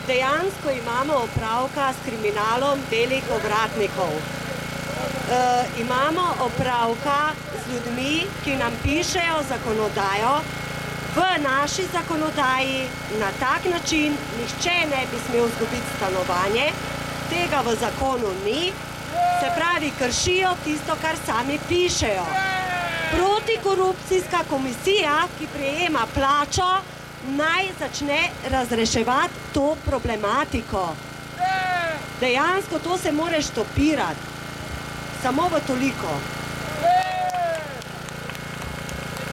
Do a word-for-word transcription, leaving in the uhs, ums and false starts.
dejansko imamo opravka s kriminalom belih ovratnikov. E, imamo opravka z ljudmi, ki nam pišejo zakonodajo. V naši zakonodaji na tak način nihče ne bi smel izgubiti stanovanje, tega v zakonu ni, se pravi, kršijo tisto, kar sami pišejo. Protikorupcijska komisija, ki prejema plačo, naj začne razreševati to problematiko. Dejansko to se more stopirati. Samo v toliko.